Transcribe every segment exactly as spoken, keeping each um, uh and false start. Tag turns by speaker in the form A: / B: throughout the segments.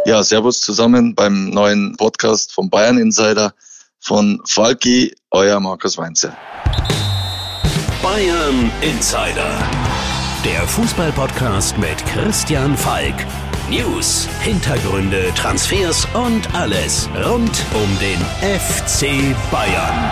A: Ja, servus zusammen beim neuen Podcast vom Bayern Insider von Falki, euer Markus Weinzer.
B: Bayern Insider, der Fußball-Podcast mit Christian Falk. News, Hintergründe, Transfers und alles rund um den F C Bayern.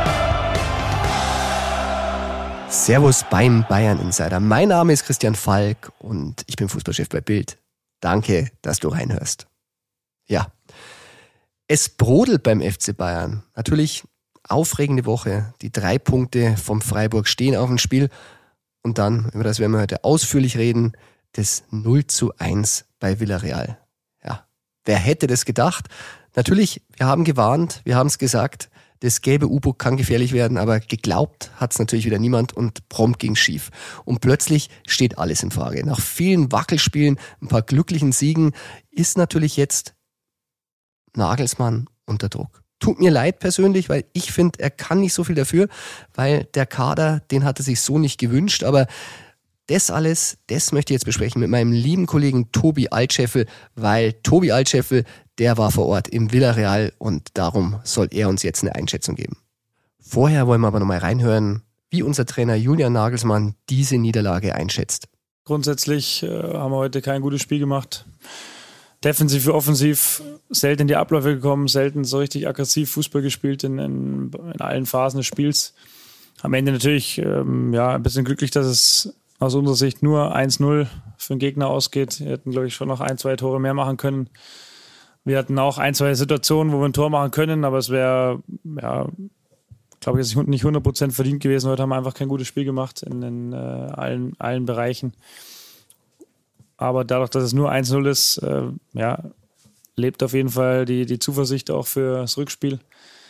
C: Servus beim Bayern Insider. Mein Name ist Christian Falk und ich bin Fußballchef bei Bild. Danke, dass du reinhörst. Ja, es brodelt beim F C Bayern. Natürlich aufregende Woche. Die drei Punkte vom Freiburg stehen auf dem Spiel. Und dann, über das werden wir heute ausführlich reden, das null zu eins bei Villarreal. Ja, wer hätte das gedacht? Natürlich, wir haben gewarnt, wir haben es gesagt, das gelbe U-Boot kann gefährlich werden, aber geglaubt hat es natürlich wieder niemand und prompt ging schief. Und plötzlich steht alles in Frage. Nach vielen Wackelspielen, ein paar glücklichen Siegen, ist natürlich jetzt Nagelsmann unter Druck. Tut mir leid persönlich, weil ich finde, er kann nicht so viel dafür, weil der Kader, den hat er sich so nicht gewünscht, aber das alles, das möchte ich jetzt besprechen mit meinem lieben Kollegen Tobi Altscheffel, weil Tobi Altscheffel, der war vor Ort im Villarreal und darum soll er uns jetzt eine Einschätzung geben. Vorher wollen wir aber nochmal reinhören, wie unser Trainer Julian Nagelsmann diese Niederlage einschätzt.
D: Grundsätzlich äh, haben wir heute kein gutes Spiel gemacht. Defensiv wie offensiv selten in die Abläufe gekommen, selten so richtig aggressiv Fußball gespielt in, in, in allen Phasen des Spiels. Am Ende natürlich ähm, ja, ein bisschen glücklich, dass es aus unserer Sicht nur eins null für den Gegner ausgeht. Wir hätten, glaube ich, schon noch ein, zwei Tore mehr machen können. Wir hatten auch ein, zwei Situationen, wo wir ein Tor machen können, aber es wäre, ja, glaube ich, nicht hundert Prozent verdient gewesen. Heute haben wir einfach kein gutes Spiel gemacht in, in äh, allen, allen Bereichen. Aber dadurch, dass es nur eins null ist, äh, ja, lebt auf jeden Fall die, die Zuversicht auch für das Rückspiel.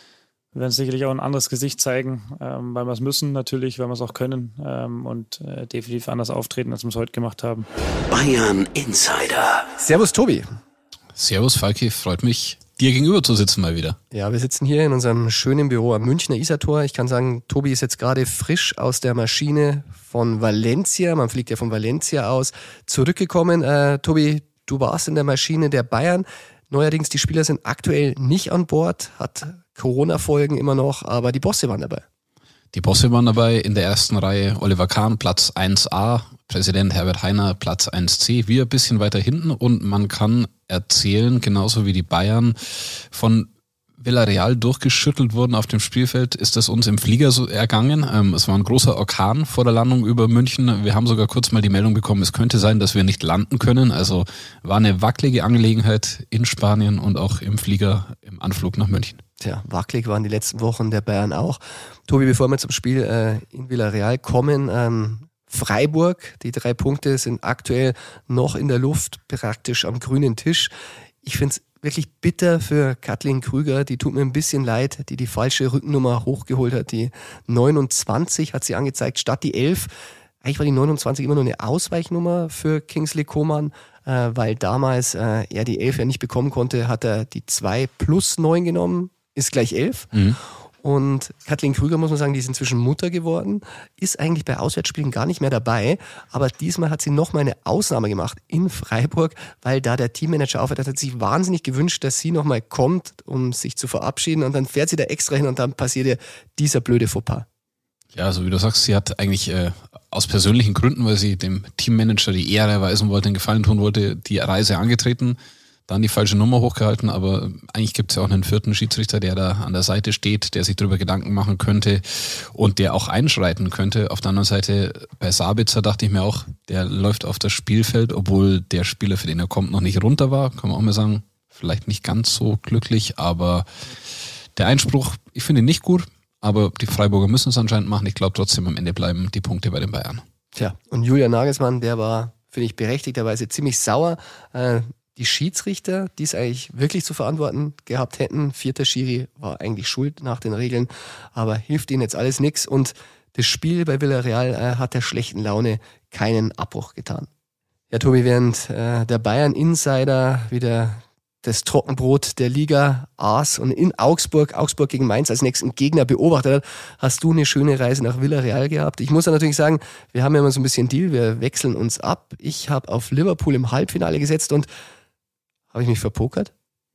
D: Wir werden sicherlich auch ein anderes Gesicht zeigen, ähm, weil wir es müssen natürlich, weil wir es auch können ähm, und äh, definitiv anders auftreten, als wir es heute gemacht haben.
B: Bayern Insider.
C: Servus Tobi.
E: Servus Falki, freut mich, dir gegenüber zu sitzen mal wieder.
C: Ja, wir sitzen hier in unserem schönen Büro am Münchner Isartor. Ich kann sagen, Tobi ist jetzt gerade frisch aus der Maschine von Valencia, man fliegt ja von Valencia aus, zurückgekommen. Äh, Tobi, du warst in der Maschine der Bayern. Neuerdings, die Spieler sind aktuell nicht an Bord, hat Corona-Folgen immer noch, aber die Bosse waren dabei.
E: Die Bosse waren dabei, in der ersten Reihe Oliver Kahn, Platz eins a, Präsident Herbert Hainer, Platz eins c, wir ein bisschen weiter hinten und man kann erzählen, genauso wie die Bayern von Villarreal durchgeschüttelt wurden auf dem Spielfeld, ist das uns im Flieger so ergangen. Ähm, es war ein großer Orkan vor der Landung über München. Wir haben sogar kurz mal die Meldung bekommen, es könnte sein, dass wir nicht landen können. Also war eine wackelige Angelegenheit in Spanien und auch im Flieger im Anflug nach München.
C: Tja, wackelig waren die letzten Wochen der Bayern auch. Tobi, bevor wir zum Spiel äh, in Villarreal kommen, ähm, Freiburg, die drei Punkte sind aktuell noch in der Luft, praktisch am grünen Tisch. Ich finde es wirklich bitter für Kathleen Krüger, die tut mir ein bisschen leid, die die falsche Rückennummer hochgeholt hat. Die neunundzwanzig hat sie angezeigt, statt die elf. Eigentlich war die neunundzwanzig immer nur eine Ausweichnummer für Kingsley Coman, äh, weil damals äh, er die elf ja nicht bekommen konnte, hat er die zwei plus neun genommen, ist gleich elf. Mhm. Und Kathleen Krüger, muss man sagen, die ist inzwischen Mutter geworden, ist eigentlich bei Auswärtsspielen gar nicht mehr dabei, aber diesmal hat sie nochmal eine Ausnahme gemacht in Freiburg, weil da der Teammanager aufhört, hat sich wahnsinnig gewünscht, dass sie nochmal kommt, um sich zu verabschieden und dann fährt sie da extra hin und dann passiert ihr dieser blöde Fauxpas.
E: Ja, also wie du sagst, sie hat eigentlich äh, aus persönlichen Gründen, weil sie dem Teammanager die Ehre erweisen wollte, den Gefallen tun wollte, die Reise angetreten, dann die falsche Nummer hochgehalten, aber eigentlich gibt es ja auch einen vierten Schiedsrichter, der da an der Seite steht, der sich darüber Gedanken machen könnte und der auch einschreiten könnte. Auf der anderen Seite, bei Sabitzer dachte ich mir auch, der läuft auf das Spielfeld, obwohl der Spieler, für den er kommt, noch nicht runter war, kann man auch mal sagen, vielleicht nicht ganz so glücklich, aber der Einspruch, ich finde ihn nicht gut, aber die Freiburger müssen es anscheinend machen. Ich glaube trotzdem, am Ende bleiben die Punkte bei den Bayern.
C: Tja, und Julian Nagelsmann, der war, finde ich, berechtigterweise ziemlich sauer. Äh, Die Schiedsrichter, die es eigentlich wirklich zu verantworten gehabt hätten, vierter Schiri war eigentlich schuld nach den Regeln, aber hilft ihnen jetzt alles nichts und das Spiel bei Villarreal äh, hat der schlechten Laune keinen Abbruch getan. Ja, Tobi, während äh, der Bayern-Insider wieder das Trockenbrot der Liga aß und in Augsburg, Augsburg gegen Mainz als nächsten Gegner beobachtet hat, hast du eine schöne Reise nach Villarreal gehabt. Ich muss ja natürlich sagen, wir haben ja immer so ein bisschen Deal, wir wechseln uns ab. Ich habe auf Liverpool im Halbfinale gesetzt und Habe ich mich verpokert?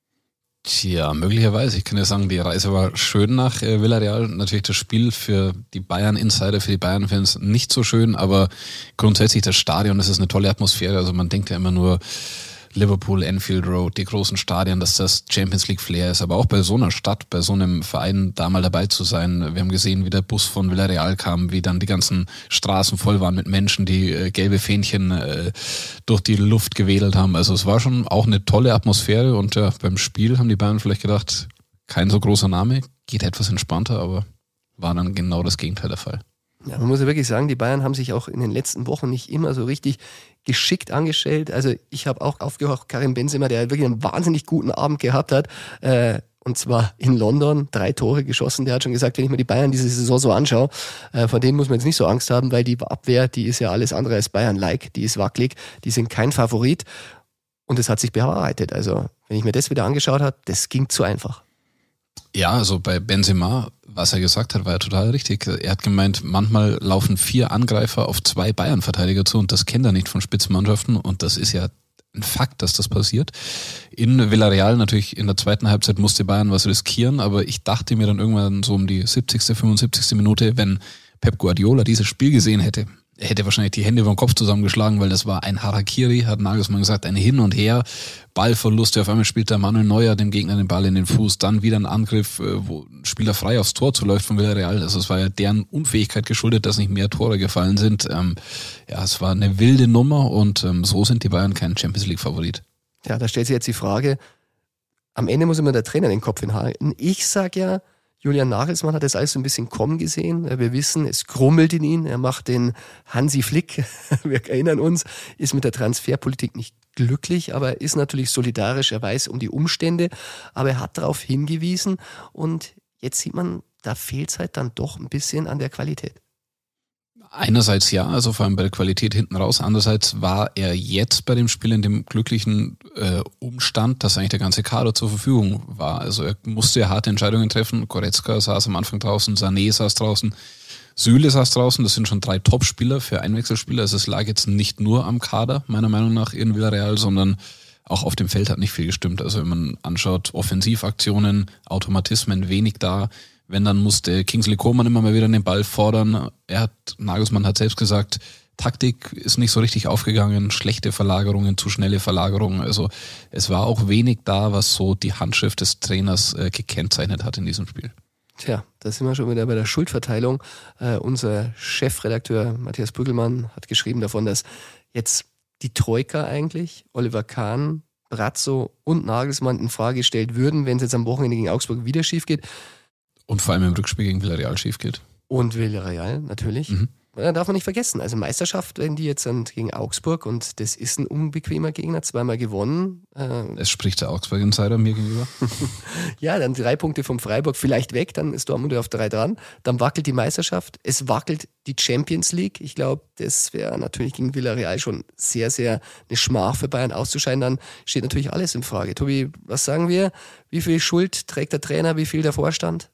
E: Tja, möglicherweise. Ich kann ja sagen, die Reise war schön nach äh, Villarreal. Natürlich das Spiel für die Bayern-Insider, für die Bayern-Fans nicht so schön, aber grundsätzlich das Stadion, das ist eine tolle Atmosphäre. Also man denkt ja immer nur Liverpool, Anfield Road, die großen Stadien, dass das Champions League Flair ist. Aber auch bei so einer Stadt, bei so einem Verein da mal dabei zu sein. Wir haben gesehen, wie der Bus von Villarreal kam, wie dann die ganzen Straßen voll waren mit Menschen, die äh, gelbe Fähnchen äh, durch die Luft gewedelt haben. Also es war schon auch eine tolle Atmosphäre und ja, beim Spiel haben die Bayern vielleicht gedacht, kein so großer Name, geht etwas entspannter, aber war dann genau das Gegenteil der Fall.
C: Ja, man muss ja wirklich sagen, die Bayern haben sich auch in den letzten Wochen nicht immer so richtig geschickt angestellt. Also ich habe auch aufgehört, Karim Benzema, der wirklich einen wahnsinnig guten Abend gehabt hat, äh, und zwar in London, drei Tore geschossen. Der hat schon gesagt, wenn ich mir die Bayern diese Saison so anschaue, äh, von denen muss man jetzt nicht so Angst haben, weil die Abwehr, die ist ja alles andere als Bayern-like, die ist wackelig, die sind kein Favorit und es hat sich bewahrheitet. Also wenn ich mir das wieder angeschaut habe, das ging zu einfach.
E: Ja, also bei Benzema, was er gesagt hat, war ja total richtig. Er hat gemeint, manchmal laufen vier Angreifer auf zwei Bayern-Verteidiger zu und das kennt er nicht von Spitzenmannschaften und das ist ja ein Fakt, dass das passiert. In Villarreal natürlich in der zweiten Halbzeit musste Bayern was riskieren, aber ich dachte mir dann irgendwann so um die siebzigste, fünfundsiebzigste Minute, wenn Pep Guardiola dieses Spiel gesehen hätte, er hätte wahrscheinlich die Hände vom Kopf zusammengeschlagen, weil das war ein Harakiri, hat Nagelsmann gesagt, ein Hin und Her, Ballverluste, auf einmal spielt der Manuel Neuer dem Gegner den Ball in den Fuß, dann wieder ein Angriff, wo ein Spieler frei aufs Tor zuläuft von Villarreal. Also es war ja deren Unfähigkeit geschuldet, dass nicht mehr Tore gefallen sind. Ähm, ja, es war eine wilde Nummer und ähm, so sind die Bayern kein Champions-League-Favorit.
C: Ja, da stellt sich jetzt die Frage, am Ende muss immer der Trainer den Kopf hinhalten. Ich sag ja, Julian Nagelsmann hat das alles so ein bisschen kommen gesehen. Wir wissen, es grummelt in ihn. Er macht den Hansi Flick, wir erinnern uns, ist mit der Transferpolitik nicht glücklich, aber er ist natürlich solidarisch. Er weiß um die Umstände, aber er hat darauf hingewiesen und jetzt sieht man, da fehlt es halt dann doch ein bisschen an der Qualität.
E: Einerseits ja, also vor allem bei der Qualität hinten raus. Andererseits war er jetzt bei dem Spiel in dem glücklichen äh, Umstand, dass eigentlich der ganze Kader zur Verfügung war. Also er musste ja harte Entscheidungen treffen. Goretzka saß am Anfang draußen, Sané saß draußen, Süle saß draußen. Das sind schon drei Top-Spieler für Einwechselspieler. Also es lag jetzt nicht nur am Kader, meiner Meinung nach, in Villarreal, sondern auch auf dem Feld hat nicht viel gestimmt. Also wenn man anschaut, Offensivaktionen, Automatismen wenig da. Wenn, dann musste Kingsley Coman immer mal wieder den Ball fordern. Er hat, Nagelsmann hat selbst gesagt, Taktik ist nicht so richtig aufgegangen, schlechte Verlagerungen, zu schnelle Verlagerungen. Also es war auch wenig da, was so die Handschrift des Trainers äh, gekennzeichnet hat in diesem Spiel.
C: Tja, da sind wir schon wieder bei der Schuldverteilung. Äh, unser Chefredakteur Matthias Brüggelmann hat geschrieben davon, dass jetzt die Troika eigentlich, Oliver Kahn, Brazzo und Nagelsmann in Frage gestellt würden, wenn es jetzt am Wochenende gegen Augsburg wieder schief geht.
E: Und vor allem im Rückspiel gegen Villarreal schief geht.
C: Und Villarreal, natürlich. Mhm. Da darf man nicht vergessen. Also Meisterschaft, wenn die jetzt sind gegen Augsburg und das ist ein unbequemer Gegner, zweimal gewonnen.
E: Äh es spricht der Augsburg-Insider mir gegenüber.
C: Ja, dann drei Punkte vom Freiburg vielleicht weg, dann ist Dortmund auf drei dran. Dann wackelt die Meisterschaft, es wackelt die Champions League. Ich glaube, das wäre natürlich gegen Villarreal schon sehr, sehr eine Schmach für Bayern auszuscheiden. Dann steht natürlich alles in Frage. Tobi, was sagen wir? Wie viel Schuld trägt der Trainer, wie viel der Vorstand?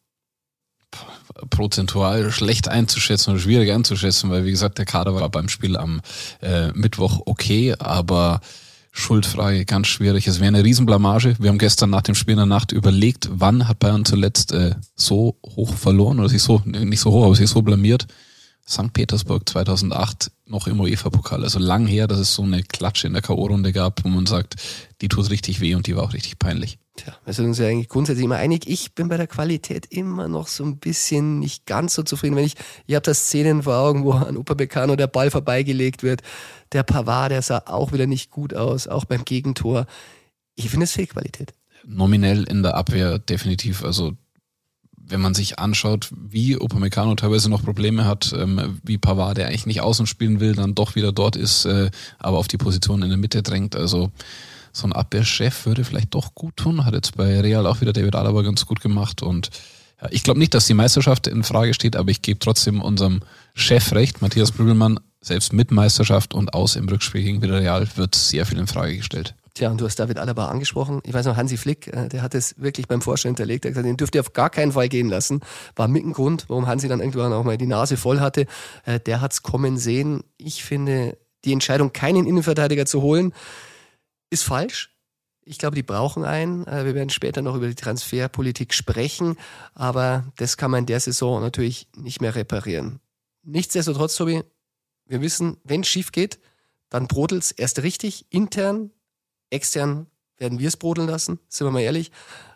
E: Prozentual schlecht einzuschätzen oder schwierig einzuschätzen, weil wie gesagt, der Kader war beim Spiel am äh, Mittwoch okay, aber Schuldfrage ganz schwierig. Es wäre eine Riesenblamage. Wir haben gestern nach dem Spiel in der Nacht überlegt, wann hat Bayern zuletzt äh, so hoch verloren oder sich so, nicht so hoch, aber sich so blamiert. Sankt Petersburg zweitausendacht, noch im UEFA-Pokal. Also lang her, dass es so eine Klatsche in der K O-Runde gab, wo man sagt, die tut richtig weh und die war auch richtig peinlich.
C: Tja, wir sind uns ja eigentlich grundsätzlich immer einig. Ich bin bei der Qualität immer noch so ein bisschen nicht ganz so zufrieden. Wenn ich, ihr habt da Szenen vor Augen, wo an Upamecano der Ball vorbeigelegt wird. Der Pavard, der sah auch wieder nicht gut aus, auch beim Gegentor. Ich finde es fehlt Qualität.
E: Nominell in der Abwehr definitiv. Also wenn man sich anschaut, wie Upamecano teilweise noch Probleme hat, ähm, wie Pavard, der eigentlich nicht außen spielen will, dann doch wieder dort ist, äh, aber auf die Position in der Mitte drängt. Also so ein Abwehrchef würde vielleicht doch gut tun. Hat jetzt bei Real auch wieder David Alaba ganz gut gemacht. Und ja, ich glaube nicht, dass die Meisterschaft in Frage steht, aber ich gebe trotzdem unserem Chef recht, Matthias Brüggelmann, selbst mit Meisterschaft und aus im Rückspiel gegen Villarreal wird sehr viel in Frage gestellt.
C: Tja, und du hast David Alaba angesprochen. Ich weiß noch, Hansi Flick, der hat es wirklich beim Vorstand hinterlegt. Er hat gesagt, den dürft ihr auf gar keinen Fall gehen lassen. War mit ein Grund, warum Hansi dann irgendwann auch mal die Nase voll hatte. Der hat es kommen sehen. Ich finde, die Entscheidung, keinen Innenverteidiger zu holen, ist falsch. Ich glaube, die brauchen einen. Wir werden später noch über die Transferpolitik sprechen, aber das kann man in der Saison natürlich nicht mehr reparieren. Nichtsdestotrotz, Tobi, wir wissen, wenn es schief geht, dann brodelt es erst richtig, intern, extern werden wir es brodeln lassen, sind wir mal ehrlich.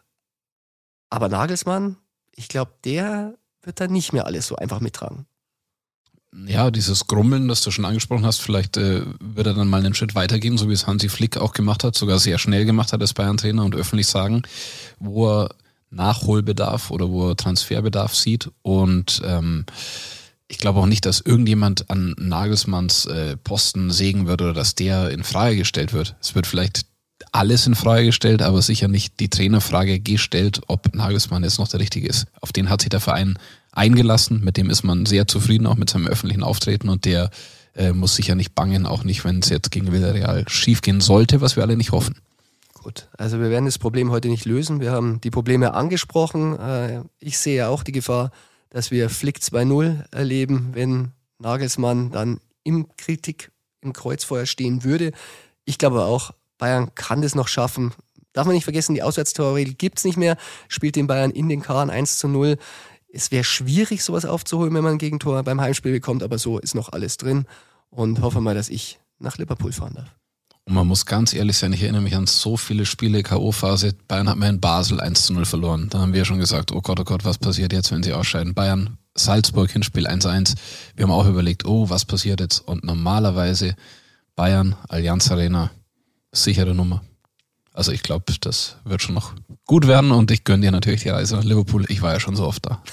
C: Aber Nagelsmann, ich glaube, der wird da nicht mehr alles so einfach mittragen.
E: Ja, dieses Grummeln, das du schon angesprochen hast, vielleicht äh, wird er dann mal einen Schritt weitergehen, so wie es Hansi Flick auch gemacht hat, sogar sehr schnell gemacht hat als Bayern-Trainer und öffentlich sagen, wo er Nachholbedarf oder wo er Transferbedarf sieht. Und ähm, ich glaube auch nicht, dass irgendjemand an Nagelsmanns äh, Posten sägen wird oder dass der in Frage gestellt wird. Es wird vielleicht alles in Frage gestellt, aber sicher nicht die Trainerfrage gestellt, ob Nagelsmann jetzt noch der Richtige ist. Auf den hat sich der Verein eingelassen, mit dem ist man sehr zufrieden, auch mit seinem öffentlichen Auftreten und der äh, muss sicher nicht bangen, auch nicht, wenn es jetzt gegen Villarreal schief gehen sollte, was wir alle nicht hoffen.
C: Gut, also wir werden das Problem heute nicht lösen, wir haben die Probleme angesprochen. Äh, ich sehe ja auch die Gefahr, dass wir Flick zwei null erleben, wenn Nagelsmann dann im Kritik, im Kreuzfeuer stehen würde. Ich glaube auch, Bayern kann das noch schaffen. Darf man nicht vergessen, die Auswärtstorregel gibt es nicht mehr, spielt den Bayern in den Karren eins zu null. Es wäre schwierig, sowas aufzuholen, wenn man ein Gegentor beim Heimspiel bekommt, aber so ist noch alles drin und hoffe mal, dass ich nach Liverpool fahren darf.
E: Und man muss ganz ehrlich sein, ich erinnere mich an so viele Spiele, K O-Phase, Bayern hat mir in Basel eins zu null verloren. Da haben wir schon gesagt, oh Gott, oh Gott, was passiert jetzt, wenn sie ausscheiden? Bayern, Salzburg, Hinspiel eins eins. Wir haben auch überlegt, oh, was passiert jetzt? Und normalerweise Bayern, Allianz Arena, sichere Nummer. Also ich glaube, das wird schon noch gut werden und ich gönne dir natürlich die Reise nach Liverpool. Ich war ja schon so oft da.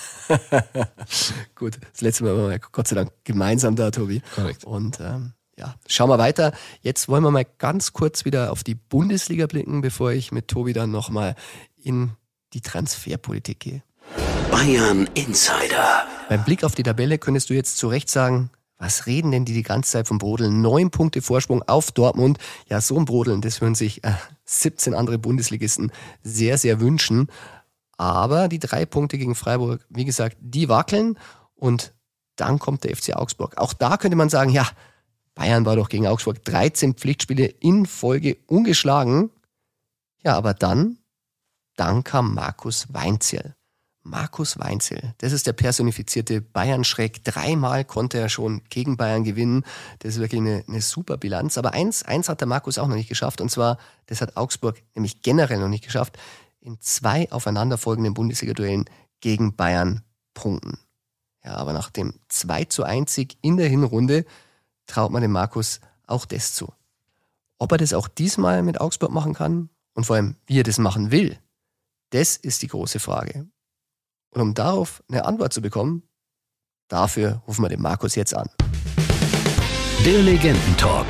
C: Gut, das letzte Mal waren wir Gott sei Dank gemeinsam da, Tobi.
E: Korrekt.
C: Und ähm, ja, schauen wir weiter. Jetzt wollen wir mal ganz kurz wieder auf die Bundesliga blicken, bevor ich mit Tobi dann nochmal in die Transferpolitik gehe.
B: Bayern Insider.
C: Beim Blick auf die Tabelle könntest du jetzt zu Recht sagen, was reden denn die die ganze Zeit vom Brodeln? Neun Punkte Vorsprung auf Dortmund. Ja, so ein Brodeln, das würden sich äh, siebzehn andere Bundesligisten sehr, sehr wünschen. Aber die drei Punkte gegen Freiburg, wie gesagt, die wackeln. Und dann kommt der F C Augsburg. Auch da könnte man sagen, ja, Bayern war doch gegen Augsburg dreizehn Pflichtspiele in Folge ungeschlagen. Ja, aber dann, dann kam Markus Weinzierl. Markus Weinzierl, das ist der personifizierte Bayern-Schreck. Dreimal konnte er schon gegen Bayern gewinnen. Das ist wirklich eine, eine super Bilanz. Aber eins, eins hat der Markus auch noch nicht geschafft. Und zwar, das hat Augsburg nämlich generell noch nicht geschafft, in zwei aufeinanderfolgenden Bundesliga-Duellen gegen Bayern punkten. Ja, aber nach dem zwei zu eins Sieg in der Hinrunde traut man dem Markus auch das zu. Ob er das auch diesmal mit Augsburg machen kann und vor allem, wie er das machen will, das ist die große Frage. Und um darauf eine Antwort zu bekommen, dafür rufen wir den Markus jetzt an.
B: Der Legendentalk.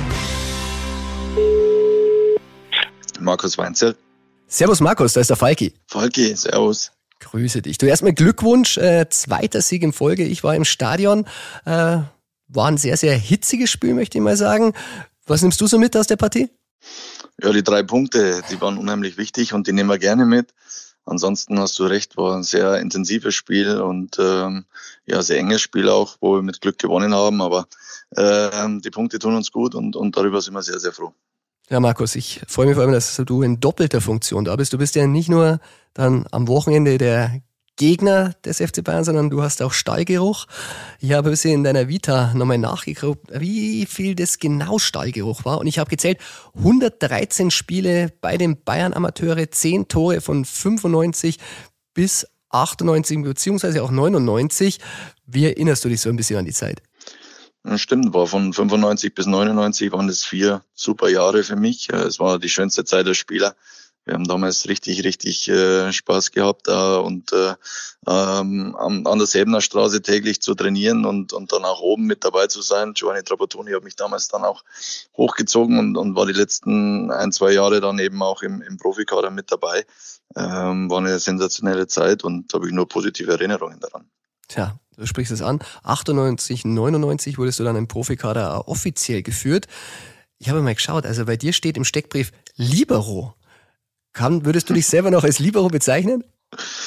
A: Markus Weinzierl.
C: Servus Markus, da ist der Falki.
A: Falki, servus.
C: Grüße dich. Du erstmal Glückwunsch, äh, zweiter Sieg in Folge. Ich war im Stadion, äh, war ein sehr, sehr hitziges Spiel, möchte ich mal sagen. Was nimmst du so mit aus der Partie?
A: Ja, die drei Punkte, die waren unheimlich wichtig und die nehmen wir gerne mit. Ansonsten hast du recht, war ein sehr intensives Spiel und ähm, ja, sehr enges Spiel auch, wo wir mit Glück gewonnen haben. Aber ähm, die Punkte tun uns gut und, und darüber sind wir sehr, sehr froh.
C: Ja, Markus, ich freue mich vor allem, dass du in doppelter Funktion da bist. Du bist ja nicht nur dann am Wochenende der Gegner des F C Bayern, sondern du hast auch Stallgeruch. Ich habe ein bisschen in deiner Vita nochmal nachgeguckt, wie viel das genau Stallgeruch war. Und ich habe gezählt, hundertdreizehn Spiele bei den Bayern-Amateure, zehn Tore von fünfundneunzig bis achtundneunzig, beziehungsweise auch neunundneunzig. Wie erinnerst du dich so ein bisschen an die Zeit?
A: Ja, stimmt, war von fünfundneunzig bis neunundneunzig waren das vier super Jahre für mich. Es war die schönste Zeit als Spieler. Wir haben damals richtig, richtig äh, Spaß gehabt äh, und äh, ähm, an der Säbener Straße täglich zu trainieren und, und dann auch oben mit dabei zu sein. Giovanni Trapattoni hat mich damals dann auch hochgezogen und, und war die letzten ein, zwei Jahre dann eben auch im, im Profikader mit dabei. Ähm, war eine sensationelle Zeit und da habe ich nur positive Erinnerungen daran.
C: Tja, du sprichst es an. achtundneunzig, neunundneunzig wurdest du dann im Profikader offiziell geführt. Ich habe mal geschaut, also bei dir steht im Steckbrief Libero. Kann, würdest du dich selber noch als Libero bezeichnen?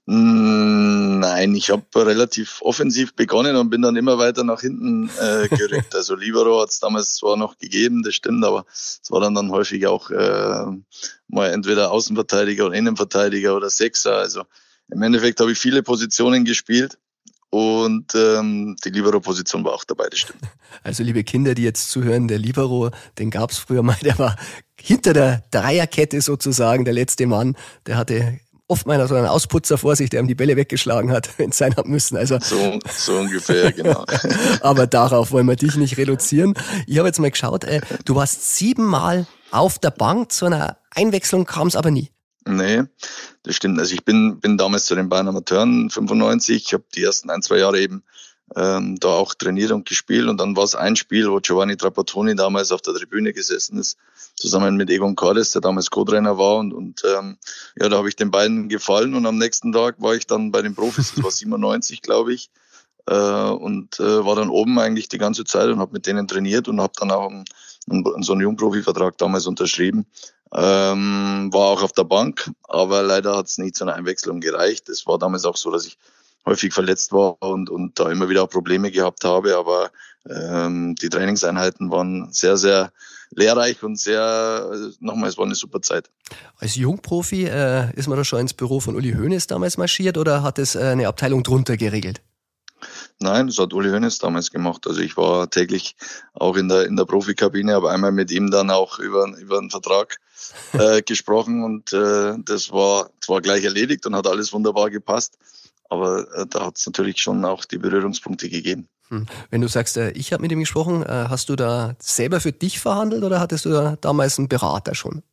A: Nein, ich habe relativ offensiv begonnen und bin dann immer weiter nach hinten äh, gerückt. Also Libero hat es damals zwar noch gegeben, das stimmt, aber es war dann, dann häufig auch äh, mal entweder Außenverteidiger oder Innenverteidiger oder Sechser. Also im Endeffekt habe ich viele Positionen gespielt und ähm, die Libero-Position war auch dabei, das stimmt.
C: Also liebe Kinder, die jetzt zuhören, der Libero, den gab es früher mal, der war hinter der Dreierkette sozusagen der letzte Mann, der hatte oft mal so einen Ausputzer vor sich, der ihm die Bälle weggeschlagen hat, wenn es sein hat müssen. Also
A: so, so ungefähr, genau.
C: Aber darauf wollen wir dich nicht reduzieren. Ich habe jetzt mal geschaut, äh, du warst siebenmal auf der Bank, zu einer Einwechslung kam es aber nie.
A: Nee, das stimmt. Also ich bin bin damals zu den Bayern Amateuren fünfundneunzig, ich habe die ersten ein, zwei Jahre eben ähm, da auch trainiert und gespielt und dann war es ein Spiel, wo Giovanni Trapattoni damals auf der Tribüne gesessen ist, zusammen mit Egon Cordes, der damals Co-Trainer war und, und ähm, ja, da habe ich den beiden gefallen und am nächsten Tag war ich dann bei den Profis, das war siebenundneunzig, glaube ich, äh, und äh, war dann oben eigentlich die ganze Zeit und habe mit denen trainiert und habe dann auch einen, einen, so einen Jungprofi-Vertrag damals unterschrieben. Ähm, war auch auf der Bank, aber leider hat es nicht zu einer Einwechslung gereicht. Es war damals auch so, dass ich häufig verletzt war und, und da immer wieder auch Probleme gehabt habe, aber ähm, die Trainingseinheiten waren sehr, sehr lehrreich und sehr, nochmal, es war eine super Zeit.
C: Als Jungprofi äh, ist man da schon ins Büro von Uli Hoeneß damals marschiert oder hat es äh, eine Abteilung drunter geregelt?
A: Nein, das hat Uli Hoeneß damals gemacht. Also ich war täglich auch in der in der Profikabine, aber einmal mit ihm dann auch über über einen Vertrag äh, gesprochen und äh, das war zwar gleich erledigt und hat alles wunderbar gepasst, aber äh, da hat es natürlich schon auch die Berührungspunkte gegeben.
C: Hm. Wenn du sagst, äh, ich habe mit ihm gesprochen, äh, hast du da selber für dich verhandelt oder hattest du da damals einen Berater schon?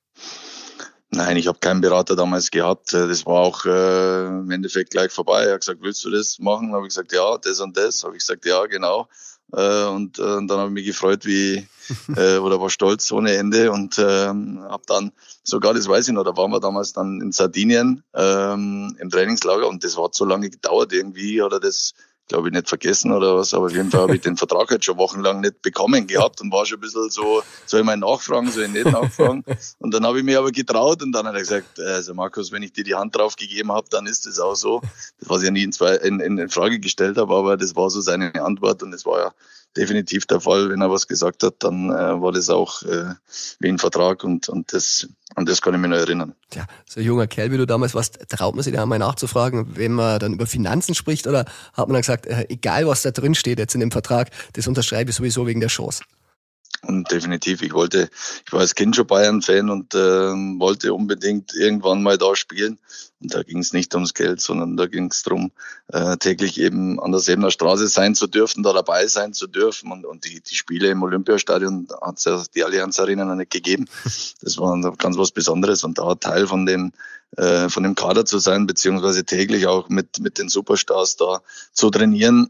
A: Nein, ich habe keinen Berater damals gehabt. Das war auch äh, im Endeffekt gleich vorbei. Er hat gesagt, willst du das machen? Habe ich gesagt, ja, das und das. Habe ich gesagt, ja, genau. Äh, und, äh, und dann habe ich mich gefreut, wie äh, oder war stolz ohne Ende und ähm, habe dann sogar, das weiß ich noch, da waren wir damals dann in Sardinien ähm, im Trainingslager und das hat so lange gedauert irgendwie oder das glaube ich, nicht vergessen oder was, aber auf jeden Fall habe ich den Vertrag halt schon wochenlang nicht bekommen gehabt und war schon ein bisschen so, soll ich mal nachfragen, soll ich nicht nachfragen? Und dann habe ich mich aber getraut und dann hat er gesagt, also Markus, wenn ich dir die Hand drauf gegeben habe, dann ist das auch so. Das, was ich ja nie in, zwei, in, in, in Frage gestellt habe, aber das war so seine Antwort und das war ja definitiv der Fall. Wenn er was gesagt hat, dann äh, war das auch äh, wie ein Vertrag und, und das An das kann ich mich noch erinnern.
C: Tja, so ein junger Kerl, wie du damals warst, traut man sich da einmal nachzufragen, wenn man dann über Finanzen spricht, oder hat man dann gesagt, äh, egal was da drin steht jetzt in dem Vertrag, das unterschreibe ich sowieso wegen der Chance?
A: Und definitiv, ich wollte, ich war als Kind schon Bayern-Fan und äh, wollte unbedingt irgendwann mal da spielen. Und da ging es nicht ums Geld, sondern da ging es darum, äh, täglich eben an der Sebener Straße sein zu dürfen, da dabei sein zu dürfen. Und, und die, die Spiele im Olympiastadion hat es ja die Allianz Arena noch nicht gegeben. Das war ganz was Besonderes und da Teil von den äh, von dem Kader zu sein, beziehungsweise täglich auch mit mit den Superstars da zu trainieren.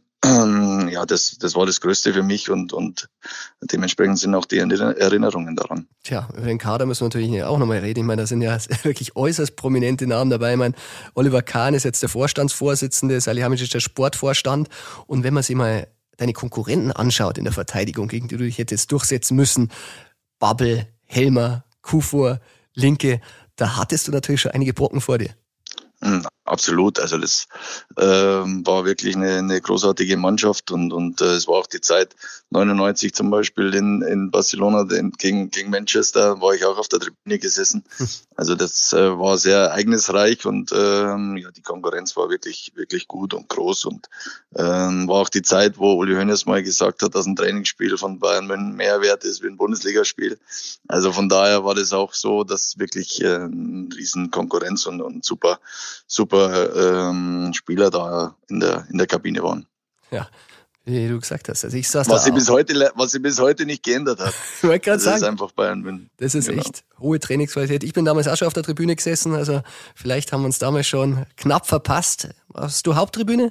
A: Ja, das, das war das Größte für mich und, und dementsprechend sind auch die Erinnerungen daran.
C: Tja, über den Kader müssen wir natürlich auch nochmal reden. Ich meine, da sind ja wirklich äußerst prominente Namen dabei. Ich meine, Oliver Kahn ist jetzt der Vorstandsvorsitzende, Salihamidzic ist der Sportvorstand. Und wenn man sich mal deine Konkurrenten anschaut in der Verteidigung, gegen die du dich hättest durchsetzen müssen, Babbel, Helmer, Kufur, Linke, da hattest du natürlich schon einige Brocken vor dir.
A: Absolut, also das ähm, war wirklich eine, eine großartige Mannschaft und und äh, es war auch die Zeit neunundneunzig zum Beispiel in in Barcelona den, gegen gegen Manchester, war ich auch auf der Tribüne gesessen. Also das äh, war sehr ereignisreich und ähm, ja, die Konkurrenz war wirklich wirklich gut und groß und ähm, war auch die Zeit, wo Uli Hoeneß mal gesagt hat, dass ein Trainingsspiel von Bayern München mehr wert ist wie ein Bundesligaspiel. Also von daher war das auch so, dass wirklich äh, ein riesen Konkurrenz und, und super super ähm, Spieler da in der in der Kabine waren.
C: Ja, wie du gesagt hast. Also ich saß
A: was
C: da
A: sich
C: auch.
A: bis heute was sich bis heute nicht geändert hat.
C: Ich wollte gerade sagen.
A: Das ist einfach Bayern München.
C: Das ist
A: genau.
C: echt hohe Trainingsqualität. Ich bin damals auch schon auf der Tribüne gesessen, also vielleicht haben wir uns damals schon knapp verpasst. Warst du Haupttribüne?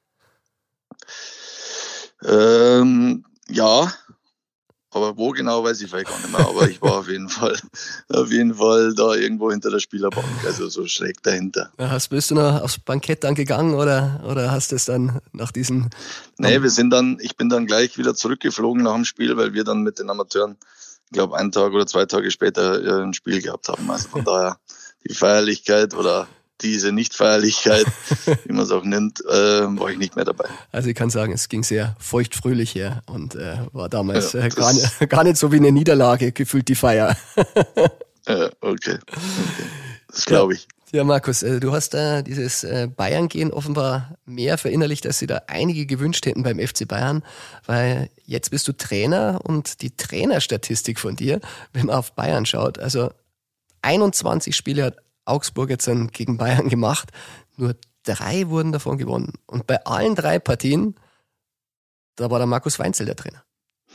A: Ähm, ja. Aber wo genau, weiß ich vielleicht gar nicht mehr. Aber ich war auf jeden Fall, auf jeden Fall da irgendwo hinter der Spielerbank, also so schräg dahinter.
C: Hast, bist du noch aufs Bankett dann gegangen oder, oder hast du es dann nach diesem...
A: Nee, wir sind dann, ich bin dann gleich wieder zurückgeflogen nach dem Spiel, weil wir dann mit den Amateuren, ich glaube, einen Tag oder zwei Tage später ein Spiel gehabt haben. Also von daher die Feierlichkeit oder diese Nichtfeierlichkeit, wie man es auch nennt, äh, war ich nicht mehr dabei.
C: Also ich kann sagen, es ging sehr feuchtfröhlich her und äh, war damals
A: Ja,
C: äh, gar, nicht, gar nicht so wie eine Niederlage gefühlt die Feier.
A: Ja, okay. okay. Das glaube ich.
C: Ja, Markus, äh, du hast da dieses äh, Bayern-Gehen offenbar mehr verinnerlicht, als sie da einige gewünscht hätten beim F C Bayern, weil jetzt bist du Trainer und die Trainerstatistik von dir, wenn man auf Bayern schaut, also einundzwanzig Spiele hat Augsburg jetzt dann gegen Bayern gemacht, nur drei wurden davon gewonnen. Und bei allen drei Partien, da war der Markus Weinzierl der Trainer.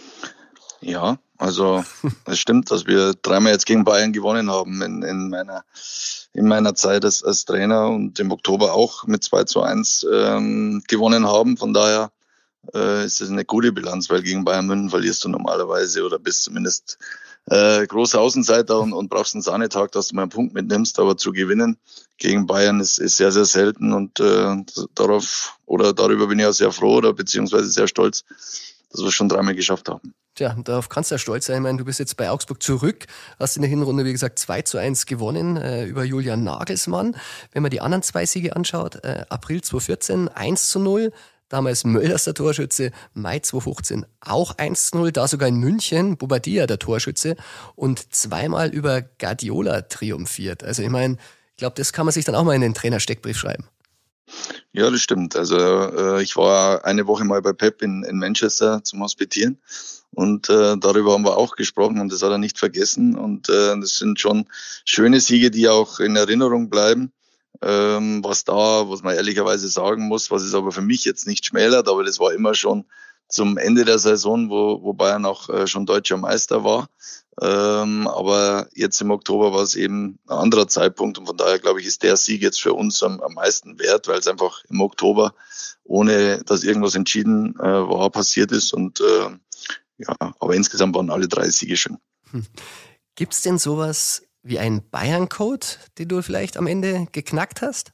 A: Ja, also es stimmt, dass wir dreimal jetzt gegen Bayern gewonnen haben in, in meiner in meiner Zeit als, als Trainer und im Oktober auch mit zwei zu eins ähm, gewonnen haben. Von daher äh, ist das eine gute Bilanz, weil gegen Bayern München verlierst du normalerweise oder bist zumindest äh, großer Außenseiter und, und brauchst einen Sahnetag, dass du mal einen Punkt mitnimmst. Aber zu gewinnen gegen Bayern ist, ist sehr, sehr selten und äh, darauf oder darüber bin ich auch sehr froh oder beziehungsweise sehr stolz, dass wir es schon dreimal geschafft haben.
C: Tja, darauf kannst du ja stolz sein. Ich meine, du bist jetzt bei Augsburg zurück, hast in der Hinrunde, wie gesagt, zwei zu eins gewonnen äh, über Julian Nagelsmann. Wenn man die anderen zwei Siege anschaut, äh, April zweitausendvierzehn eins zu null, damals Mölders der Torschütze, Mai zweitausendfünfzehn auch eins zu null, da sogar in München, Bobadilla der Torschütze und zweimal über Guardiola triumphiert. Also ich meine, ich glaube, das kann man sich dann auch mal in den Trainersteckbrief schreiben.
A: Ja, das stimmt. Also äh, ich war eine Woche mal bei Pep in, in Manchester zum Hospitieren und äh, darüber haben wir auch gesprochen und das hat er nicht vergessen und äh, das sind schon schöne Siege, die auch in Erinnerung bleiben. Ähm, was da, was man ehrlicherweise sagen muss, was es aber für mich jetzt nicht schmälert, aber das war immer schon zum Ende der Saison, wo, wo Bayern auch äh, schon deutscher Meister war. Ähm, aber jetzt im Oktober war es eben ein anderer Zeitpunkt und von daher glaube ich, ist der Sieg jetzt für uns am, am meisten wert, weil es einfach im Oktober, ohne dass irgendwas entschieden äh, war, passiert ist und äh, ja, aber insgesamt waren alle drei Siege schön.
C: Hm. Gibt es denn sowas wie einen Bayern-Code, den du vielleicht am Ende geknackt hast?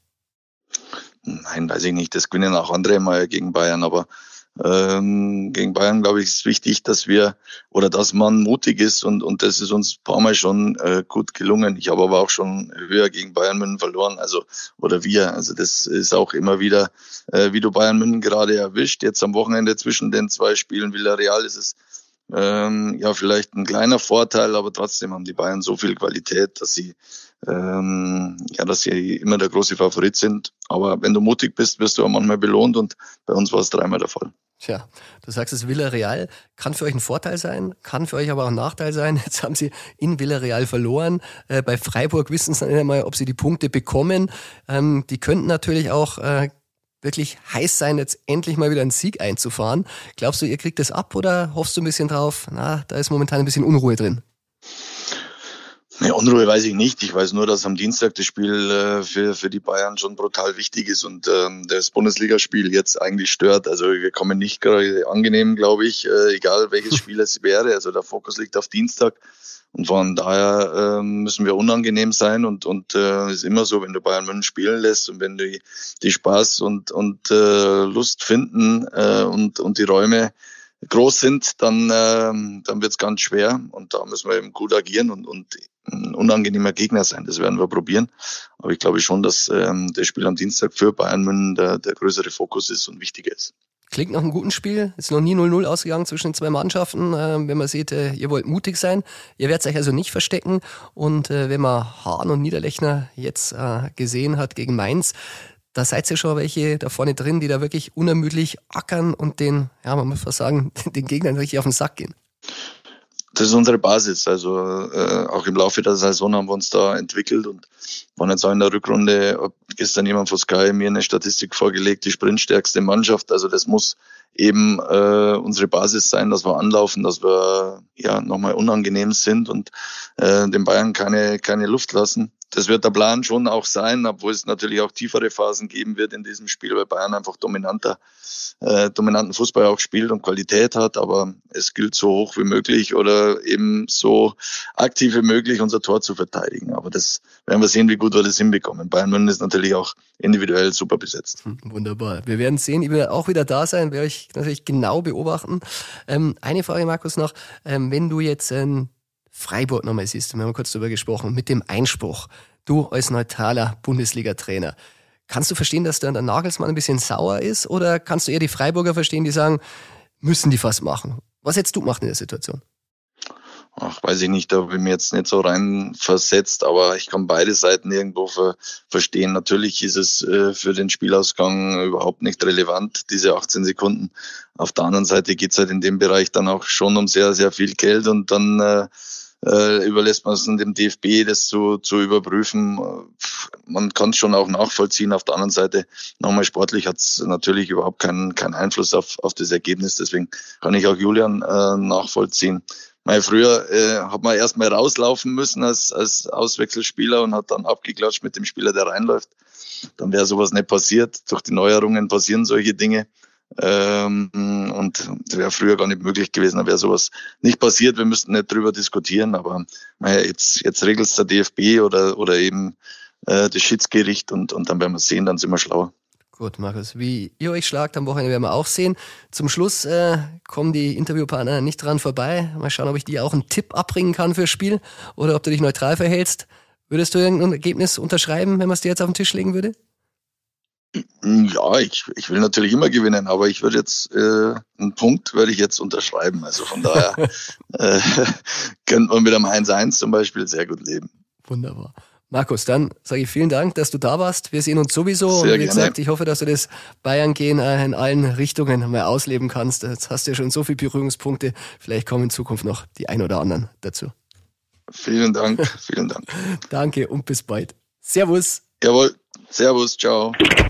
A: Nein, weiß ich nicht. Das gewinnen auch andere mal gegen Bayern, aber Ähm, gegen Bayern, glaube ich, ist wichtig, dass wir oder dass man mutig ist und und das ist uns ein paar Mal schon äh, gut gelungen. Ich habe aber auch schon höher gegen Bayern München verloren, also oder wir. Also das ist auch immer wieder, äh, wie du Bayern München gerade erwischt. Jetzt am Wochenende zwischen den zwei Spielen Villarreal ist es ähm, ja vielleicht ein kleiner Vorteil, aber trotzdem haben die Bayern so viel Qualität, dass sie ähm, ja, dass sie immer der große Favorit sind. Aber wenn du mutig bist, wirst du auch manchmal belohnt und bei uns war es dreimal der Fall.
C: Tja, du sagst es, Villarreal kann für euch ein Vorteil sein, kann für euch aber auch ein Nachteil sein. Jetzt haben sie in Villarreal verloren. Äh, bei Freiburg wissen sie nicht einmal, ob sie die Punkte bekommen. Ähm, die könnten natürlich auch äh, wirklich heiß sein, jetzt endlich mal wieder einen Sieg einzufahren. Glaubst du, ihr kriegt das ab oder hoffst du ein bisschen drauf? Na, da ist momentan ein bisschen Unruhe drin.
A: Ja, Unruhe weiß ich nicht. Ich weiß nur, dass am Dienstag das Spiel äh, für für die Bayern schon brutal wichtig ist und ähm, das Bundesligaspiel jetzt eigentlich stört. Also wir kommen nicht gerade angenehm, glaube ich, äh, egal welches Spiel es wäre. Also der Fokus liegt auf Dienstag und von daher äh, müssen wir unangenehm sein und und äh, ist immer so, wenn du Bayern München spielen lässt und wenn die die Spaß und und äh, Lust finden äh, und und die Räume groß sind, dann äh, dann wird's ganz schwer und da müssen wir eben gut agieren und und ein unangenehmer Gegner sein. Das werden wir probieren. Aber ich glaube schon, dass ähm, das Spiel am Dienstag für Bayern München der, der größere Fokus ist und wichtiger ist.
C: Klingt nach einem guten Spiel. Ist noch nie null null ausgegangen zwischen den zwei Mannschaften. Ähm, wenn man sieht, äh, ihr wollt mutig sein. Ihr werdet euch also nicht verstecken. Und äh, wenn man Hahn und Niederlechner jetzt äh, gesehen hat gegen Mainz, da seid ihr schon welche da vorne drin, die da wirklich unermüdlich ackern und den, ja, man muss fast sagen, den Gegnern richtig auf den Sack gehen.
A: Das ist unsere Basis. Also äh, auch im Laufe der Saison haben wir uns da entwickelt und waren jetzt auch in der Rückrunde, ob gestern jemand von Sky mir eine Statistik vorgelegt, die sprintstärkste Mannschaft. Also das muss eben äh, unsere Basis sein, dass wir anlaufen, dass wir ja nochmal unangenehm sind und äh, den Bayern keine keine Luft lassen. Das wird der Plan schon auch sein, obwohl es natürlich auch tiefere Phasen geben wird in diesem Spiel, weil Bayern einfach dominanter, äh, dominanten Fußball auch spielt und Qualität hat. Aber es gilt so hoch wie möglich oder eben so aktiv wie möglich unser Tor zu verteidigen. Aber das werden wir sehen, wie gut wir das hinbekommen. Bayern München ist natürlich auch individuell super besetzt.
C: Wunderbar. Wir werden sehen, ich werde auch wieder da sein, werde euch natürlich genau beobachten. Ähm, eine Frage, Markus, noch. Ähm, wenn du jetzt ähm, Freiburg nochmal siehst, wir haben kurz darüber gesprochen, mit dem Einspruch. du als neutraler Bundesliga-Trainer, kannst du verstehen, dass dann der Nagelsmann ein bisschen sauer ist oder kannst du eher die Freiburger verstehen, die sagen, müssen die was machen? Was hättest du gemacht in der Situation?
A: Ach, weiß ich nicht, da habe ich mir jetzt nicht so rein versetzt, aber ich kann beide Seiten irgendwo ver- verstehen. Natürlich ist es äh, für den Spielausgang überhaupt nicht relevant, diese achtzehn Sekunden. Auf der anderen Seite geht es halt in dem Bereich dann auch schon um sehr, sehr viel Geld und dann äh, äh, überlässt man es dem D F B, das zu, zu überprüfen. Man kann es schon auch nachvollziehen. Auf der anderen Seite, nochmal sportlich, hat es natürlich überhaupt keinen, keinen Einfluss auf, auf das Ergebnis. Deswegen kann ich auch Julian äh, nachvollziehen. Mal früher äh, hat man erstmal rauslaufen müssen als, als Auswechselspieler und hat dann abgeklatscht mit dem Spieler, der reinläuft. Dann wäre sowas nicht passiert. Durch die Neuerungen passieren solche Dinge. Ähm, und das wäre früher gar nicht möglich gewesen, dann wäre sowas nicht passiert. Wir müssten nicht drüber diskutieren, aber naja, jetzt, jetzt regelt es der D F B oder, oder eben äh, das Schiedsgericht und, und dann werden wir sehen, dann sind wir schlauer.
C: Gut, Markus, wie ihr euch schlagt am Wochenende werden wir auch sehen. Zum Schluss äh, kommen die Interviewpartner nicht dran vorbei. Mal schauen, ob ich dir auch einen Tipp abbringen kann fürs Spiel oder ob du dich neutral verhältst. Würdest du irgendein Ergebnis unterschreiben, wenn man es dir jetzt auf den Tisch legen würde?
A: Ja, ich, ich will natürlich immer gewinnen, aber ich würde jetzt, äh, einen Punkt würde ich jetzt unterschreiben. Also von daher äh, könnte man mit einem eins eins zum Beispiel sehr gut leben.
C: Wunderbar. Markus, dann sage ich vielen Dank, dass du da warst. Wir sehen uns sowieso.
A: Sehr
C: und wie
A: gerne.
C: gesagt, ich hoffe, dass du das Bayern-Gehen in allen Richtungen mal ausleben kannst. Jetzt hast du ja schon so viele Berührungspunkte. Vielleicht kommen in Zukunft noch die ein oder anderen dazu.
A: Vielen Dank, vielen Dank.
C: Danke und bis bald. Servus.
A: Jawohl, servus, ciao.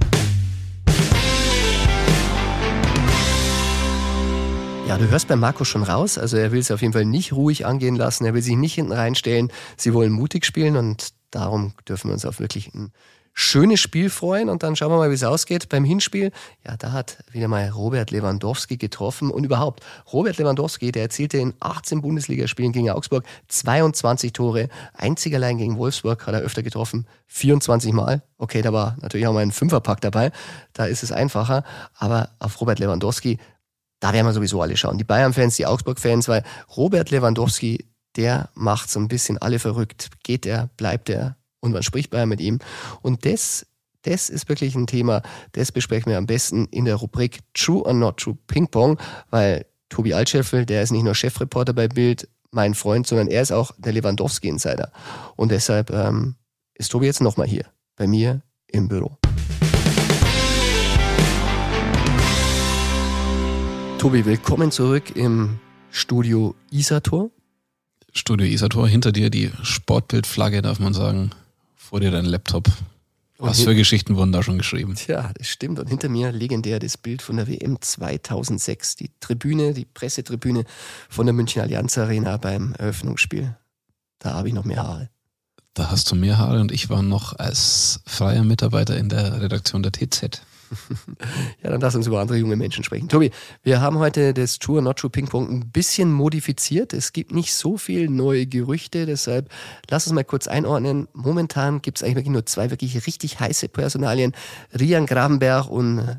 C: Ja, du hörst bei Markus schon raus, also er will es auf jeden Fall nicht ruhig angehen lassen, er will sich nicht hinten reinstellen, sie wollen mutig spielen und darum dürfen wir uns auf wirklich ein schönes Spiel freuen und dann schauen wir mal, wie es ausgeht. Beim Hinspiel, ja, da hat wieder mal Robert Lewandowski getroffen und überhaupt, Robert Lewandowski, der erzielte in achtzehn Bundesligaspielen gegen Augsburg zweiundzwanzig Tore, einzig allein gegen Wolfsburg hat er öfter getroffen, vierundzwanzig Mal. Okay, da war natürlich auch mal ein Fünferpack dabei, da ist es einfacher, aber auf Robert Lewandowski, da werden wir sowieso alle schauen. Die Bayern-Fans, die Augsburg-Fans, weil Robert Lewandowski, der macht so ein bisschen alle verrückt. Geht er, bleibt er und man spricht Bayern mit ihm. Und das, das ist wirklich ein Thema, das besprechen wir am besten in der Rubrik True or Not True Ping Pong, weil Tobi Altscheffel, der ist nicht nur Chefreporter bei Bild, mein Freund, sondern er ist auch der Lewandowski-Insider. Und deshalb ähm, ist Tobi jetzt nochmal hier, bei mir im Büro. Tobi, willkommen zurück im Studio Isator.
E: Studio Isator, hinter dir die Sportbildflagge, darf man sagen. Vor dir dein Laptop. Was für Geschichten wurden da schon geschrieben?
C: Tja, das stimmt. Und hinter mir legendär das Bild von der W M zweitausendsechs. Die Tribüne, die Pressetribüne von der München Allianz Arena beim Eröffnungsspiel. Da habe ich noch mehr Haare.
E: Da hast du mehr Haare und ich war noch als freier Mitarbeiter in der Redaktion der T Z.
C: Ja, dann lass uns über andere junge Menschen sprechen. Tobi, wir haben heute das True or Not True Ping Pong ein bisschen modifiziert. Es gibt nicht so viel neue Gerüchte, deshalb lass uns mal kurz einordnen. Momentan gibt es eigentlich wirklich nur zwei wirklich richtig heiße Personalien. Rian Gravenberch und,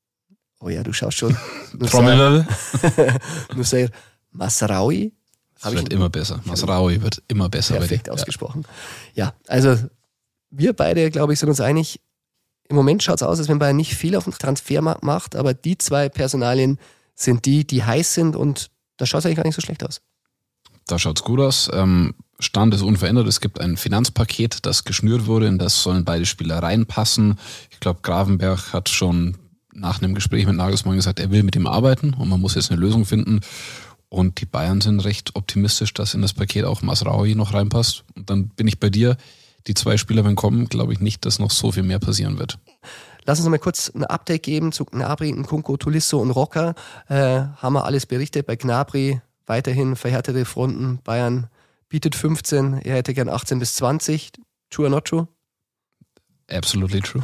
C: oh ja, du schaust schon.
E: Trommelwirbel.
C: Nussair Mazraoui.
E: Es wird immer besser. Mazraoui wird immer besser.
C: Perfekt ausgesprochen. Ja. ja, also wir beide, glaube ich, sind uns einig, im Moment schaut es aus, als wenn Bayern nicht viel auf dem Transfermarkt macht, aber die zwei Personalien sind die, die heiß sind und da schaut es eigentlich gar nicht so schlecht aus.
E: Da schaut es gut aus. Ähm, Stand ist unverändert. Es gibt ein Finanzpaket, das geschnürt wurde, in das sollen beide Spieler reinpassen. Ich glaube, Gravenberch hat schon nach einem Gespräch mit Nagelsmann gesagt, er will mit ihm arbeiten und man muss jetzt eine Lösung finden. Und die Bayern sind recht optimistisch, dass in das Paket auch Mazraoui noch reinpasst. Und dann bin ich bei dir. Die zwei Spieler, wenn kommen, glaube ich nicht, dass noch so viel mehr passieren wird.
C: Lass uns mal kurz ein Update geben zu Gnabry, Nkunku, Tolisso und Rocker. Äh, haben wir alles berichtet. Bei Gnabry weiterhin verhärtete Fronten. Bayern bietet fünfzehn, er hätte gern achtzehn bis zwanzig. True or not true?
E: Absolutely true.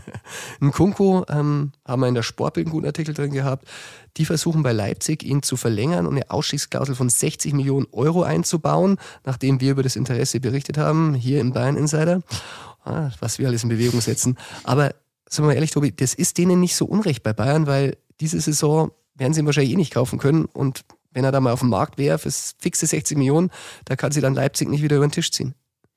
C: Nkunku ähm, haben wir in der Sportbild einen guten Artikel drin gehabt. Die versuchen bei Leipzig, ihn zu verlängern und eine Ausstiegsklausel von sechzig Millionen Euro einzubauen, nachdem wir über das Interesse berichtet haben, hier im Bayern Insider. Ah, was wir alles in Bewegung setzen. Aber sagen wir mal ehrlich, Tobi, das ist denen nicht so unrecht bei Bayern, weil diese Saison werden sie ihn wahrscheinlich eh nicht kaufen können und wenn er da mal auf dem Markt wäre für fixe sechzig Millionen, da kann sie dann Leipzig nicht wieder über den Tisch ziehen.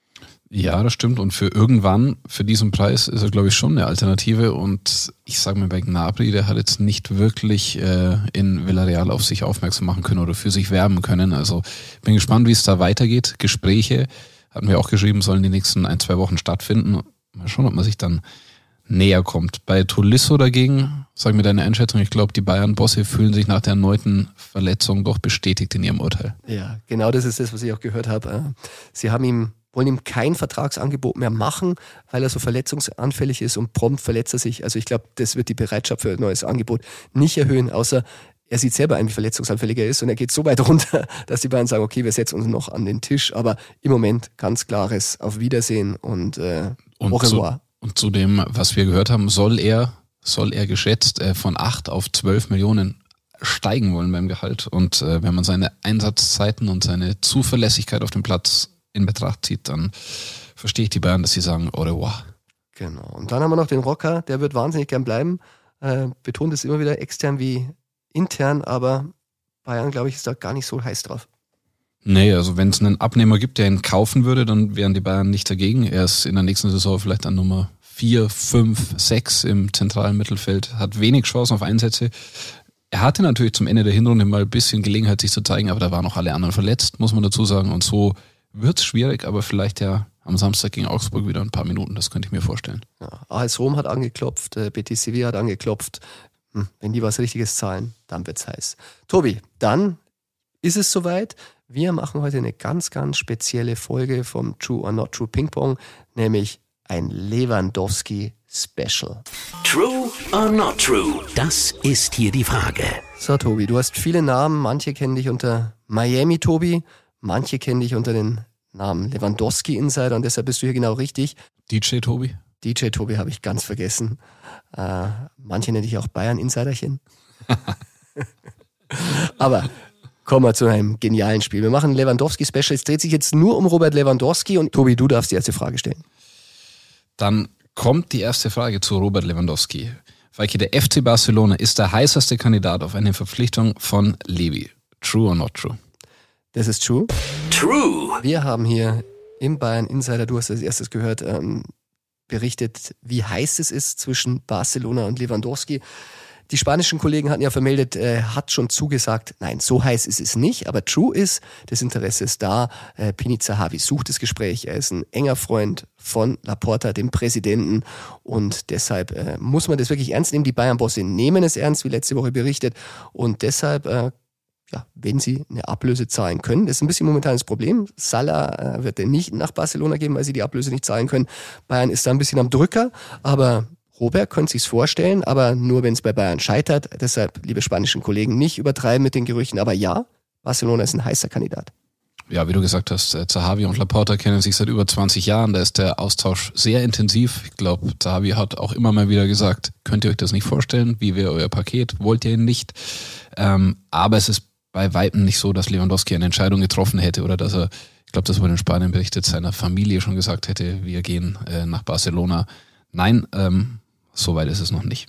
E: Ja, das stimmt. Und für irgendwann, für diesen Preis, ist er, glaube ich, schon eine Alternative. Und ich sage mir bei Gnabry, der hat jetzt nicht wirklich äh, in Villarreal auf sich aufmerksam machen können oder für sich werben können. Also bin gespannt, wie es da weitergeht. Gespräche, hatten wir auch geschrieben, sollen die nächsten ein, zwei Wochen stattfinden. Mal schauen, ob man sich dann näher kommt. Bei Tolisso dagegen, sag mir deine Einschätzung, ich glaube, die Bayern-Bosse fühlen sich nach der erneuten Verletzung doch bestätigt in ihrem Urteil.
C: Ja, genau das ist das, was ich auch gehört habe. Sie haben ihm wollen ihm kein Vertragsangebot mehr machen, weil er so verletzungsanfällig ist und prompt verletzt er sich. Also ich glaube, das wird die Bereitschaft für ein neues Angebot nicht erhöhen, außer er sieht selber ein, wie verletzungsanfällig er ist und er geht so weit runter, dass die Bayern sagen, okay, wir setzen uns noch an den Tisch, aber im Moment ganz klares Auf Wiedersehen und äh,
E: und
C: au revoir.
E: Zu, und zu dem, was wir gehört haben, soll er, soll er geschätzt äh, von acht auf zwölf Millionen steigen wollen beim Gehalt. Und äh, wenn man seine Einsatzzeiten und seine Zuverlässigkeit auf dem Platz in Betracht zieht, dann verstehe ich die Bayern, dass sie sagen, au revoir.
C: Genau. Und dann haben wir noch den Rocker, der wird wahnsinnig gern bleiben. Äh, betont es immer wieder extern wie intern, aber Bayern, glaube ich, ist da gar nicht so heiß drauf.
E: Nee, also wenn es einen Abnehmer gibt, der ihn kaufen würde, dann wären die Bayern nicht dagegen. Er ist in der nächsten Saison vielleicht an Nummer vier, fünf, sechs im zentralen Mittelfeld, hat wenig Chancen auf Einsätze. Er hatte natürlich zum Ende der Hinrunde mal ein bisschen Gelegenheit, sich zu zeigen, aber da waren auch alle anderen verletzt, muss man dazu sagen. Und so wird es schwierig, aber vielleicht ja am Samstag gegen Augsburg wieder ein paar Minuten, das könnte ich mir vorstellen.
C: Ja, A S Rom hat angeklopft, äh, Betis Sevilla hat angeklopft. Hm, wenn die was Richtiges zahlen, dann wird's heiß. Tobi, dann ist es soweit. Wir machen heute eine ganz, ganz spezielle Folge vom True or Not True Ping Pong, nämlich ein Lewandowski-Special.
B: True or not true? Das ist hier die Frage.
C: So, Tobi, du hast viele Namen. Manche kennen dich unter Miami Tobi, manche kennen dich unter den Namen Lewandowski Insider und deshalb bist du hier genau richtig.
E: D J Tobi?
C: D J Tobi habe ich ganz vergessen. Äh, manche nenne ich auch Bayern Insiderchen. Aber kommen wir zu einem genialen Spiel. Wir machen ein Lewandowski-Special. Es dreht sich jetzt nur um Robert Lewandowski und Tobi, du darfst die erste Frage stellen.
E: Dann kommt die erste Frage zu Robert Lewandowski. Falki, der F C Barcelona ist der heißeste Kandidat auf eine Verpflichtung von Levi. True or not true?
C: Das ist true.
B: True.
C: Wir haben hier im Bayern Insider, du hast das erstes gehört, ähm, berichtet, wie heiß es ist zwischen Barcelona und Lewandowski. Die spanischen Kollegen hatten ja vermeldet, er äh, hat schon zugesagt, nein, so heiß ist es nicht, aber true ist, das Interesse ist da. Äh, Pini Zahavi sucht das Gespräch, er ist ein enger Freund von Laporta, dem Präsidenten, und deshalb äh, muss man das wirklich ernst nehmen. Die Bayern-Bosse nehmen es ernst, wie letzte Woche berichtet, und deshalb, äh, ja, wenn sie eine Ablöse zahlen können, das ist ein bisschen momentan das Problem. Salah äh, wird er nicht nach Barcelona geben, weil sie die Ablöse nicht zahlen können. Bayern ist da ein bisschen am Drücker, aber Robert könnte sich's vorstellen, aber nur wenn es bei Bayern scheitert. Deshalb, liebe spanischen Kollegen, nicht übertreiben mit den Gerüchten. Aber ja, Barcelona ist ein heißer Kandidat.
E: Ja, wie du gesagt hast, Zahavi und Laporta kennen sich seit über zwanzig Jahren. Da ist der Austausch sehr intensiv. Ich glaube, Zahavi hat auch immer mal wieder gesagt, könnt ihr euch das nicht vorstellen? Wie wäre euer Paket? Wollt ihr ihn nicht? Ähm, aber es ist bei Weitem nicht so, dass Lewandowski eine Entscheidung getroffen hätte oder dass er, ich glaube, das wurde in Spanien berichtet, seiner Familie schon gesagt hätte, wir gehen äh, nach Barcelona. Nein, ähm, soweit ist es noch nicht.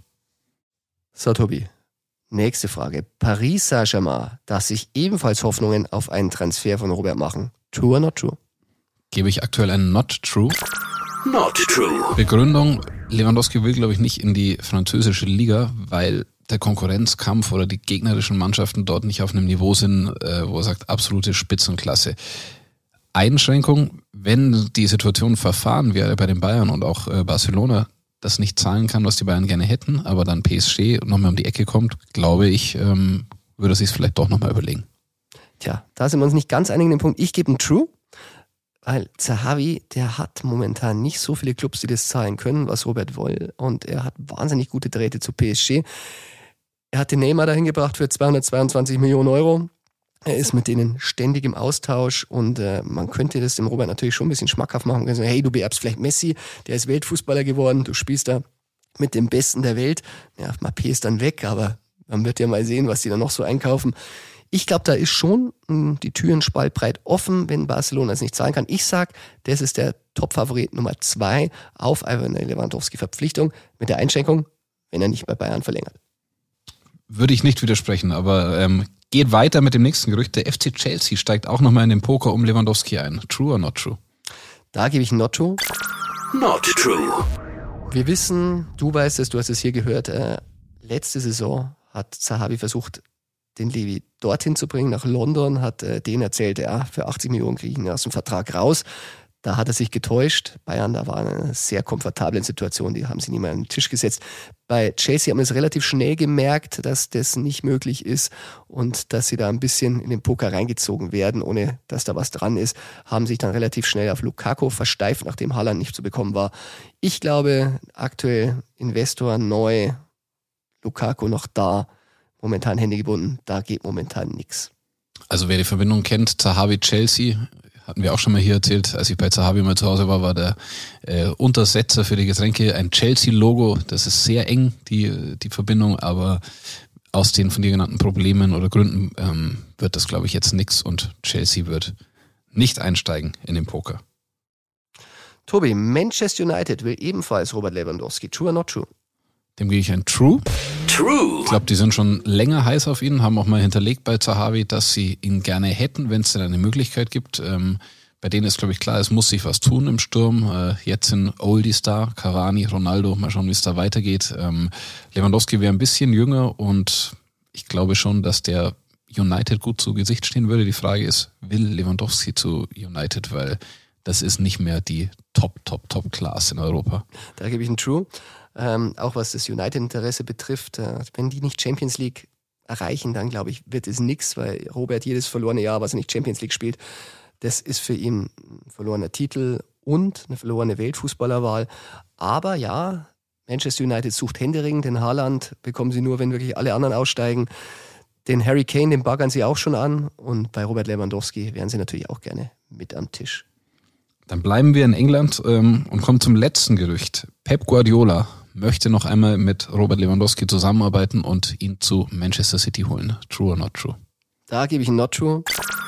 C: So, Tobi, nächste Frage. Paris Saint-Germain darf sich ebenfalls Hoffnungen auf einen Transfer von Robert machen. True or not true?
E: Gebe ich aktuell einen Not True.
B: Not true.
E: Begründung, Lewandowski will, glaube ich, nicht in die französische Liga, weil der Konkurrenzkampf oder die gegnerischen Mannschaften dort nicht auf einem Niveau sind, äh, wo er sagt, absolute Spitzenklasse. Einschränkung, wenn die Situation verfahren wäre bei den Bayern und auch äh, Barcelona das nicht zahlen kann, was die Bayern gerne hätten, aber dann P S G nochmal um die Ecke kommt, glaube ich, ähm, würde er sich es vielleicht doch nochmal überlegen.
C: Tja, da sind wir uns nicht ganz einig in dem Punkt. Ich gebe einen True, weil Zahavi, der hat momentan nicht so viele Clubs, die das zahlen können, was Robert will, und er hat wahnsinnig gute Drähte zu P S G. Er hat den Neymar dahin gebracht für zweihundertzweiundzwanzig Millionen Euro. Er ist mit denen ständig im Austausch und äh, man könnte das dem Robert natürlich schon ein bisschen schmackhaft machen. Also, hey, du beerbst vielleicht Messi, der ist Weltfußballer geworden, du spielst da mit dem Besten der Welt. Ja, Mbappé ist dann weg, aber man wird ja mal sehen, was die da noch so einkaufen. Ich glaube, da ist schon mh, die Türen spaltbreit offen, wenn Barcelona es nicht zahlen kann. Ich sag, das ist der Top-Favorit Nummer zwei auf eine Lewandowski-Verpflichtung mit der Einschränkung, wenn er nicht bei Bayern verlängert.
E: Würde ich nicht widersprechen, aber ähm, geht weiter mit dem nächsten Gerücht. Der F C Chelsea steigt auch nochmal in den Poker um Lewandowski ein. True or not true?
C: Da gebe ich ein Not True.
B: Not True.
C: Wir wissen, du weißt es, du hast es hier gehört, äh, letzte Saison hat Zahavi versucht, den Levi dorthin zu bringen, nach London, hat äh, denen erzählt, ja, für achtzig Millionen kriege ich ihn aus dem Vertrag raus. Da hat er sich getäuscht. Bayern, da war eine sehr komfortable Situation, die haben sie nicht mehr an den Tisch gesetzt. Bei Chelsea haben wir es relativ schnell gemerkt, dass das nicht möglich ist und dass sie da ein bisschen in den Poker reingezogen werden, ohne dass da was dran ist, haben sich dann relativ schnell auf Lukaku versteift, nachdem Haaland nicht zu bekommen war. Ich glaube, aktuell Investor neu, Lukaku noch da, momentan Hände gebunden, da geht momentan nichts.
E: Also wer die Verbindung kennt, Zahavi Chelsea, hatten wir auch schon mal hier erzählt, als ich bei Zahavi mal zu Hause war, war der äh, Untersetzer für die Getränke ein Chelsea-Logo. Das ist sehr eng, die die Verbindung, aber aus den von dir genannten Problemen oder Gründen ähm, wird das, glaube ich, jetzt nix und Chelsea wird nicht einsteigen in den Poker.
C: Tobi, Manchester United will ebenfalls Robert Lewandowski. True or not true?
E: Dem gehe ich ein True.
B: True.
E: Ich glaube, die sind schon länger heiß auf ihn, haben auch mal hinterlegt bei Zahavi, dass sie ihn gerne hätten, wenn es denn eine Möglichkeit gibt. Ähm, bei denen ist, glaube ich, klar, es muss sich was tun im Sturm. Äh, jetzt sind Oldies da, Cavani, Ronaldo, mal schauen, wie es da weitergeht. Ähm, Lewandowski wäre ein bisschen jünger und ich glaube schon, dass der United gut zu Gesicht stehen würde. Die Frage ist, will Lewandowski zu United, weil das ist nicht mehr die Top, Top, Top-Class in Europa.
C: Da gebe ich ein True. Ähm, auch was das United-Interesse betrifft, äh, wenn die nicht Champions League erreichen, dann glaube ich, wird es nichts, weil Robert jedes verlorene Jahr, was er nicht Champions League spielt, das ist für ihn ein verlorener Titel und eine verlorene Weltfußballerwahl. Aber ja, Manchester United sucht händeringend, den Haaland bekommen sie nur, wenn wirklich alle anderen aussteigen. Den Harry Kane, den baggern sie auch schon an und bei Robert Lewandowski wären sie natürlich auch gerne mit am Tisch.
E: Dann bleiben wir in England ähm, und kommen zum letzten Gerücht. Pep Guardiola möchte noch einmal mit Robert Lewandowski zusammenarbeiten und ihn zu Manchester City holen. True or not true?
C: Da gebe ich ein Not True.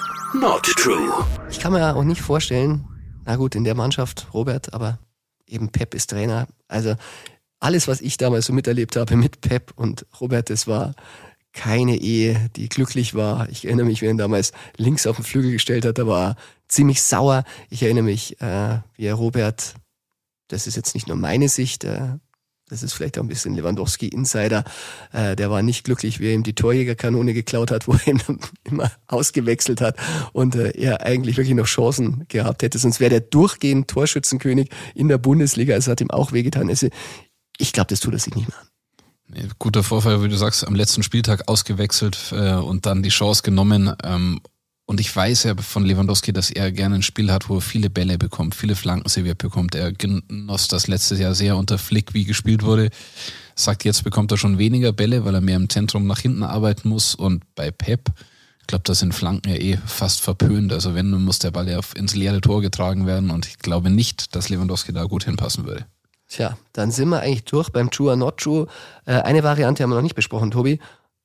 B: Not true.
C: Ich kann mir ja auch nicht vorstellen, na gut, in der Mannschaft Robert, aber eben Pep ist Trainer. Also alles, was ich damals so miterlebt habe mit Pep und Robert, das war keine Ehe, die glücklich war. Ich erinnere mich, wie er ihn damals links auf den Flügel gestellt hat, da war er ziemlich sauer. Ich erinnere mich, äh, wie er Robert, das ist jetzt nicht nur meine Sicht, äh, das ist vielleicht auch ein bisschen Lewandowski-Insider, äh, der war nicht glücklich, wie er ihm die Torjägerkanone geklaut hat, wo er ihn dann immer ausgewechselt hat und äh, er eigentlich wirklich noch Chancen gehabt hätte. Sonst wäre der durchgehend Torschützenkönig in der Bundesliga. Es hat ihm auch wehgetan. Also, ich glaube, das tut er sich nicht mehr an.
E: Nee, guter Vorfall, wie du sagst, am letzten Spieltag ausgewechselt äh, und dann die Chance genommen. Ähm, und ich weiß ja von Lewandowski, dass er gerne ein Spiel hat, wo er viele Bälle bekommt, viele Flanken serviert bekommt. Er genoss das letztes Jahr sehr unter Flick, wie gespielt wurde. Sagt, jetzt bekommt er schon weniger Bälle, weil er mehr im Zentrum nach hinten arbeiten muss. Und bei Pep, ich glaube, da sind Flanken ja eh fast verpönt. Also wenn, dann muss der Ball ja ins leere Tor getragen werden. Und ich glaube nicht, dass Lewandowski da gut hinpassen würde.
C: Tja, dann sind wir eigentlich durch beim True or Not True. Äh, eine Variante haben wir noch nicht besprochen, Tobi.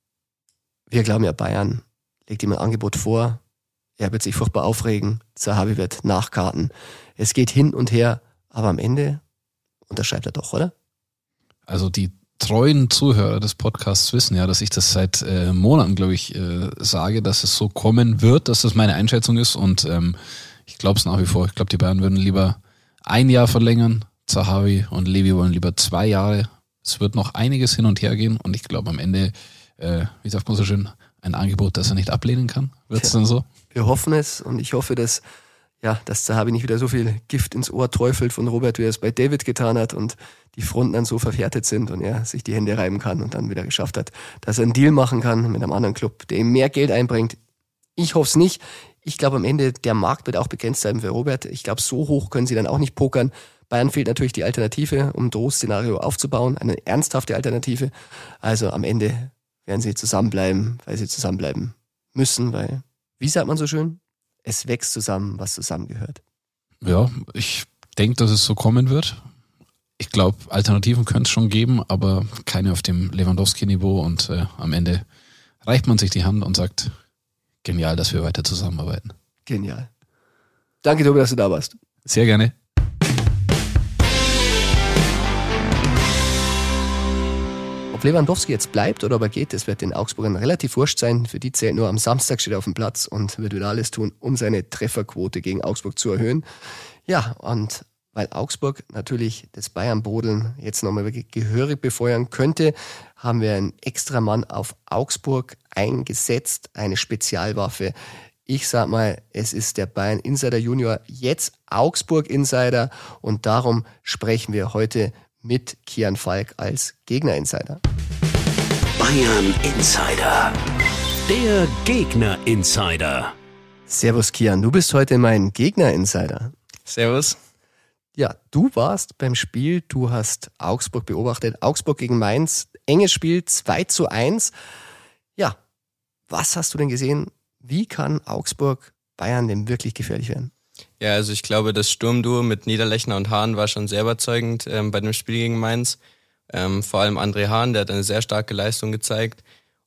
C: Wir glauben ja, Bayern legt ihm ein Angebot vor. Er wird sich furchtbar aufregen. Zahavi wird nachkarten. Es geht hin und her, aber am Ende unterschreibt er doch, oder?
E: Also die treuen Zuhörer des Podcasts wissen ja, dass ich das seit äh, Monaten, glaube ich, äh, sage, dass es so kommen wird, dass das meine Einschätzung ist. Und ähm, ich glaube es nach wie vor. Ich glaube, die Bayern würden lieber ein Jahr verlängern. Zahavi und Levi wollen lieber zwei Jahre. Es wird noch einiges hin und her gehen und ich glaube am Ende, äh, wie sagt man so schön, ein Angebot, das er nicht ablehnen kann. Wird es dann so?
C: Wir hoffen es und ich hoffe, dass, ja, dass Zahavi nicht wieder so viel Gift ins Ohr träufelt von Robert, wie er es bei David getan hat und die Fronten dann so verhärtet sind und er sich die Hände reiben kann und dann wieder geschafft hat, dass er einen Deal machen kann mit einem anderen Club, der ihm mehr Geld einbringt. Ich hoffe es nicht. Ich glaube am Ende, der Markt wird auch begrenzt sein für Robert. Ich glaube, so hoch können sie dann auch nicht pokern. Bayern fehlt natürlich die Alternative, um ein Drohszenario aufzubauen, eine ernsthafte Alternative. Also am Ende werden sie zusammenbleiben, weil sie zusammenbleiben müssen, weil, wie sagt man so schön, es wächst zusammen, was zusammengehört.
E: Ja, ich denke, dass es so kommen wird. Ich glaube, Alternativen könnte es schon geben, aber keine auf dem Lewandowski-Niveau und äh, am Ende reicht man sich die Hand und sagt, genial, dass wir weiter zusammenarbeiten.
C: Genial. Danke, Tobi, dass du da warst.
E: Sehr gerne.
C: Ob Lewandowski jetzt bleibt oder ob er geht, das wird den Augsburgern relativ wurscht sein. Für die zählt nur, am Samstag steht er auf dem Platz und wird wieder alles tun, um seine Trefferquote gegen Augsburg zu erhöhen. Ja, und weil Augsburg natürlich das Bayern-Brodeln jetzt nochmal wirklich gehörig befeuern könnte, haben wir einen extra Mann auf Augsburg eingesetzt, eine Spezialwaffe. Ich sag mal, es ist der Bayern Insider Junior, jetzt Augsburg Insider, und darum sprechen wir heute mit Kian Falk als Gegner Insider.
B: Bayern Insider. Der Gegner Insider.
C: Servus Kian, du bist heute mein Gegner Insider.
F: Servus.
C: Ja, du warst beim Spiel, du hast Augsburg beobachtet. Augsburg gegen Mainz, enges Spiel, zwei zu eins. Ja, was hast du denn gesehen? Wie kann Augsburg Bayern denn wirklich gefährlich werden?
F: Ja, also ich glaube, das Sturmduo mit Niederlechner und Hahn war schon sehr überzeugend ähm, bei dem Spiel gegen Mainz. Ähm, vor allem André Hahn, der hat eine sehr starke Leistung gezeigt.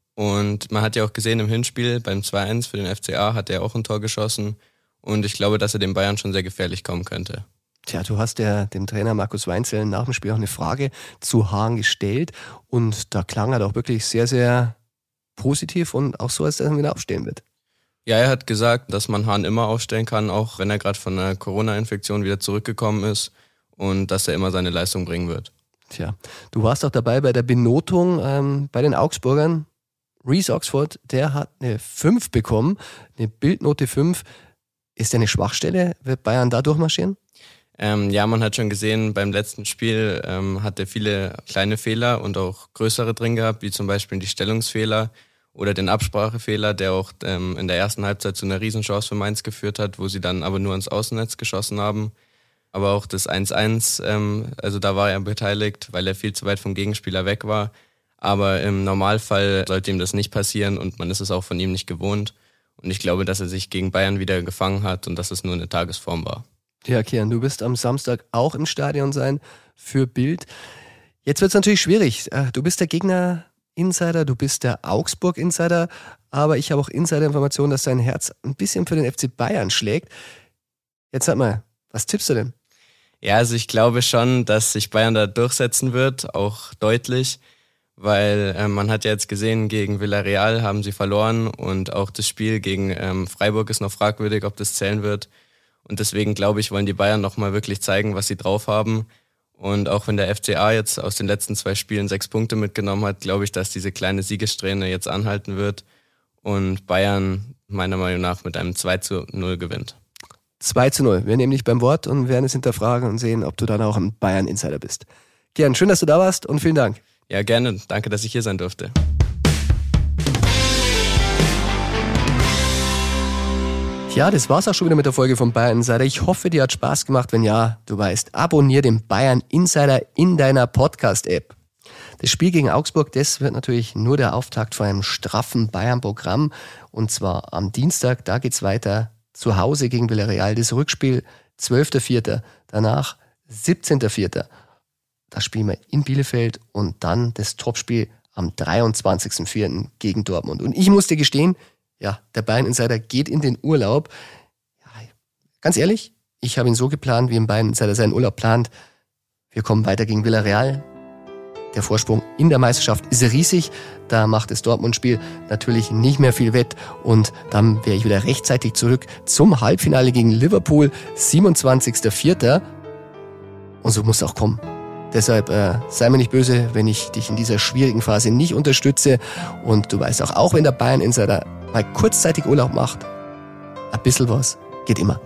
F: Und man hat ja auch gesehen im Hinspiel, beim zwei eins für den F C A hat er auch ein Tor geschossen. Und ich glaube, dass er den Bayern schon sehr gefährlich kommen könnte.
C: Tja, du hast ja dem Trainer Markus Weinzierl nach dem Spiel auch eine Frage zu Hahn gestellt. Und da klang er doch wirklich sehr, sehr positiv und auch so, als dass er wieder aufstehen wird.
F: Ja, er hat gesagt, dass man Hahn immer aufstellen kann, auch wenn er gerade von einer Corona-Infektion wieder zurückgekommen ist, und dass er immer seine Leistung bringen wird.
C: Tja, du warst auch dabei bei der Benotung ähm, bei den Augsburgern. Reece Oxford, der hat eine fünf bekommen, eine Bildnote fünf. Ist der eine Schwachstelle? Wird Bayern da durchmarschieren?
F: Ähm, ja, man hat schon gesehen, beim letzten Spiel ähm, hat er viele kleine Fehler und auch größere drin gehabt, wie zum Beispiel die Stellungsfehler oder den Absprachefehler, der auch ähm, in der ersten Halbzeit zu einer Riesenchance für Mainz geführt hat, wo sie dann aber nur ins Außennetz geschossen haben. Aber auch das eins eins, ähm, also da war er beteiligt, weil er viel zu weit vom Gegenspieler weg war. Aber im Normalfall sollte ihm das nicht passieren und man ist es auch von ihm nicht gewohnt. Und ich glaube, dass er sich gegen Bayern wieder gefangen hat und dass es nur eine Tagesform war.
C: Ja, Kian, du wirst am Samstag auch im Stadion sein für Bild. Jetzt wird es natürlich schwierig. Du bist der Gegner-Insider, du bist der Augsburg-Insider, aber ich habe auch Insider-Informationen, dass dein Herz ein bisschen für den F C Bayern schlägt. Jetzt sag mal, was tippst du denn?
F: Ja, also ich glaube schon, dass sich Bayern da durchsetzen wird, auch deutlich, weil äh, man hat ja jetzt gesehen, gegen Villarreal haben sie verloren und auch das Spiel gegen ähm, Freiburg ist noch fragwürdig, ob das zählen wird. Und deswegen, glaube ich, wollen die Bayern nochmal wirklich zeigen, was sie drauf haben. Und auch wenn der F C A jetzt aus den letzten zwei Spielen sechs Punkte mitgenommen hat, glaube ich, dass diese kleine Siegessträhne jetzt anhalten wird und Bayern meiner Meinung nach mit einem zwei zu null gewinnt.
C: zwei zu null. Wir nehmen dich beim Wort und werden es hinterfragen und sehen, ob du dann auch ein Bayern-Insider bist. Kian, schön, dass du da warst und vielen Dank.
F: Ja, gerne. Danke, dass ich hier sein durfte.
C: Ja, das war's auch schon wieder mit der Folge von Bayern Insider. Ich hoffe, dir hat Spaß gemacht. Wenn ja, du weißt, abonnier den Bayern Insider in deiner Podcast-App. Das Spiel gegen Augsburg, das wird natürlich nur der Auftakt von einem straffen Bayern-Programm. Und zwar am Dienstag, da geht's weiter zu Hause gegen Villarreal. Das Rückspiel zwölfter vierter Danach siebzehnter vierter Da spielen wir in Bielefeld und dann das Topspiel am dreiundzwanzigster vierter gegen Dortmund. Und ich muss dir gestehen, ja, der Bayern Insider geht in den Urlaub. Ja, ganz ehrlich, ich habe ihn so geplant, wie ein Bayern Insider seinen Urlaub plant. Wir kommen weiter gegen Villarreal. Der Vorsprung in der Meisterschaft ist riesig. Da macht das Dortmund-Spiel natürlich nicht mehr viel wett. Und dann wäre ich wieder rechtzeitig zurück zum Halbfinale gegen Liverpool, siebenundzwanzigster vierter Und so muss es auch kommen. Deshalb äh, sei mir nicht böse, wenn ich dich in dieser schwierigen Phase nicht unterstütze. Und du weißt auch, auch wenn der Bayern Insider mal kurzzeitig Urlaub macht, ein bisschen was geht immer.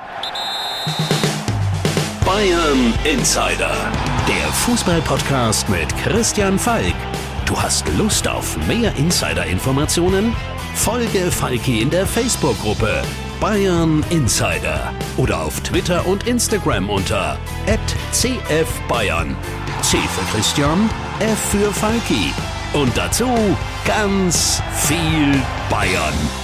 B: Bayern Insider, der Fußball-Podcast mit Christian Falk. Du hast Lust auf mehr Insider-Informationen? Folge Falki in der Facebook-Gruppe Bayern Insider oder auf Twitter und Instagram unter at c f bayern. C für Christian, F für Falki. Und dazu ganz viel Bayern.